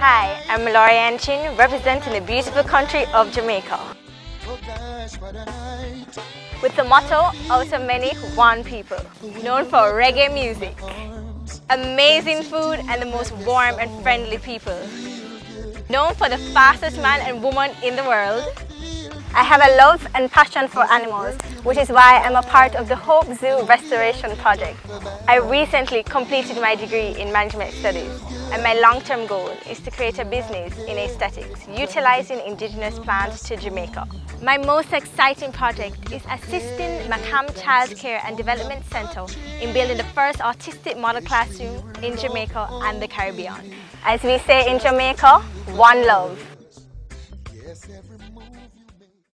Hi, I'm Lorianne Chin, representing the beautiful country of Jamaica. With the motto, out of many, one people, known for reggae music, amazing food and the most warm and friendly people. Known for the fastest man and woman in the world. I have a love and passion for animals, which is why I'm a part of the Hope Zoo Restoration Project. I recently completed my degree in Management Studies, and my long-term goal is to create a business in aesthetics, utilizing indigenous plants to Jamaica. My most exciting project is assisting Macam Child Care and Development Center in building the first autistic model classroom in Jamaica and the Caribbean. As we say in Jamaica, one love.